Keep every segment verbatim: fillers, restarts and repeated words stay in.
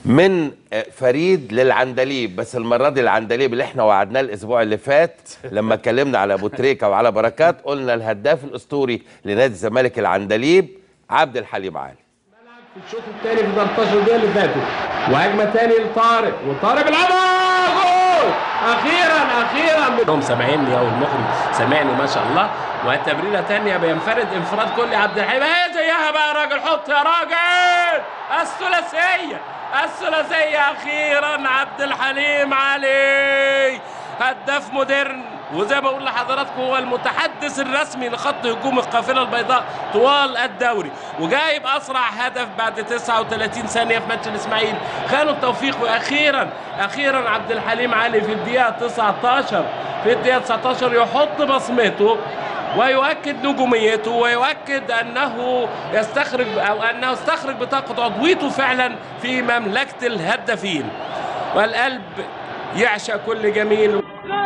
من فريد للعندليب، بس المره دي العندليب اللي احنا وعدناه الاسبوع اللي فات لما اتكلمنا على ابو تريكه وعلى بركات، قلنا الهداف الاسطوري لنادي الزمالك العندليب عبد الحليم علي. في الشوط الثاني في تمنتاشر دقيقه اللي فاتوا، وهجمه ثاني لطارق، وطارق بيلعبها جول اخيرا اخيرا. هم سامعيني او المخرج سامعني ما شاء الله. وتمريره ثانيه بينفرد انفراد كلي عبد الحليم، هي زيها بقى يا راجل، حط يا راجل الثلاثيه الثلاثيه اخيرا عبد الحليم علي هداف مودرن، وزي ما بقول لحضراتكم هو المتحدث الرسمي لخط هجوم القافله البيضاء طوال الدوري، وجايب اسرع هدف بعد تسعة وثلاثين ثانيه في ماتش الاسماعيلي. خانوا التوفيق، واخيرا اخيرا عبد الحليم علي في الدقيقه تسعتاشر في الدقيقه تسعتاشر يحط بصمته ويؤكد نجوميته، ويؤكد انه يستخرج او انه استخرج بطاقه عضويته فعلا في مملكه الهدافين، والقلب يعشق كل جميل.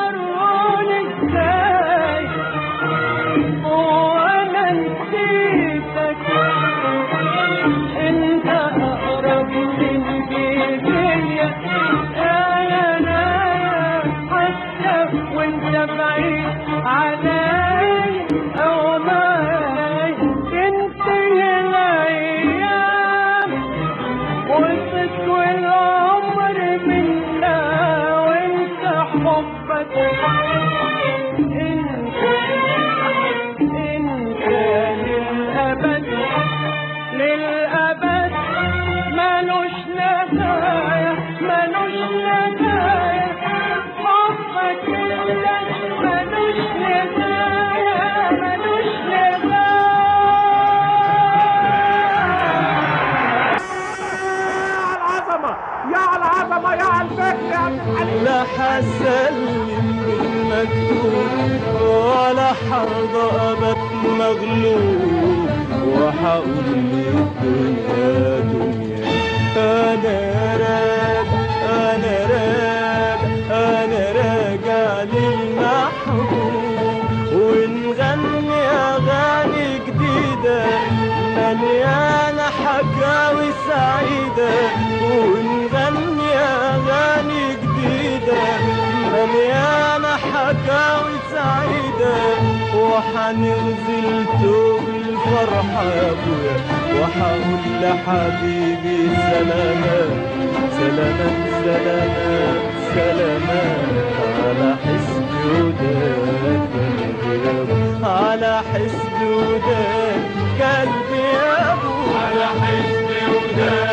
لا حسلم بالمكتوب ولا حرضى أبد مغلوب، وحقول للدنيا دنيا أنا راجع أنا راجع أنا راجع للمحبوب، ونغني أغاني جديدة مليانة حكاوي سعيدة، ونغني أغاني جديدة مليانة حكاوي سعيدة، وحنغزل توب الفرحة يا أبويا، وحقول لحبيبي سلامات سلامات سلامات سلامات على حسب وداد قلبي، على حسب وداد قلبي يا أبو، على حسب وداد